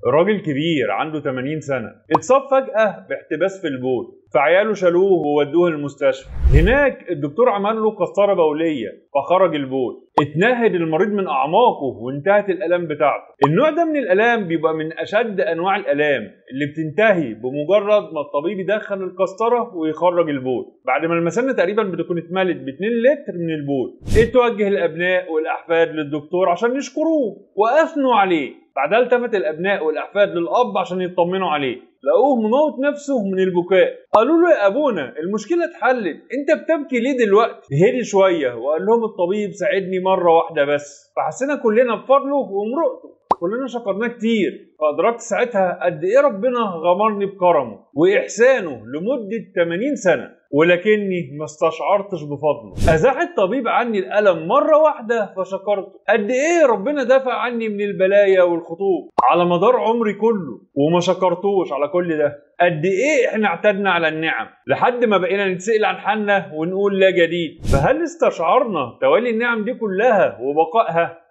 راجل كبير عنده 80 سنة اتصاب فجأة باحتباس في البول، فعياله شالوه وودوه المستشفى. هناك الدكتور عمل له قسطرة بولية فخرج البول. اتنهد المريض من أعماقه وانتهت الآلام بتاعته. النوع ده من الآلام بيبقى من أشد أنواع الآلام اللي بتنتهي بمجرد ما الطبيب يدخل القسطرة ويخرج البول بعد ما المثانة تقريبا بتكون اتملت ب 2 لتر من البول. اتوجه الأبناء والأحفاد للدكتور عشان يشكروه وأثنوا عليه. بعدها التفت الأبناء والأحفاد للأب عشان يطمنوا عليه، لقوه مموت نفسه من البكاء. قالوا له يا أبونا المشكلة اتحلت، أنت بتبكي ليه دلوقتي؟ هدي شوية وقال لهم الطبيب ساعدني مرة واحدة بس، فحسينا كلنا بفضله ومرقته، كلنا شكرناه كتير. فأدركت ساعتها قد إيه ربنا غمرني بكرمه وإحسانه لمدة 80 سنة، ولكني ما استشعرتش بفضله. أزاح الطبيب عني الألم مرة واحدة فشكرته. قد إيه ربنا دافع عني من البلايا والخطوب على مدار عمري كله وما شكرتوش على كل ده. قد إيه إحنا اعتدنا على النعم لحد ما بقينا نتسأل عن حالنا ونقول لا جديد. فهل استشعرنا توالي النعم دي كلها وبقائها؟